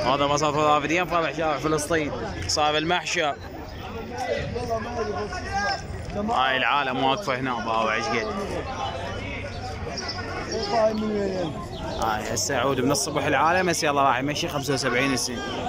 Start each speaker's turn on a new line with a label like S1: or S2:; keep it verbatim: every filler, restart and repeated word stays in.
S1: هذا مصاف رافدين طالع شارع فلسطين صاحب المحشى. هاي العالم واقفه هنا بابا عشقد. هاي هسه يعود من الصبح العالم، هسه يلا راح يمشي خمسة وسبعين سنة.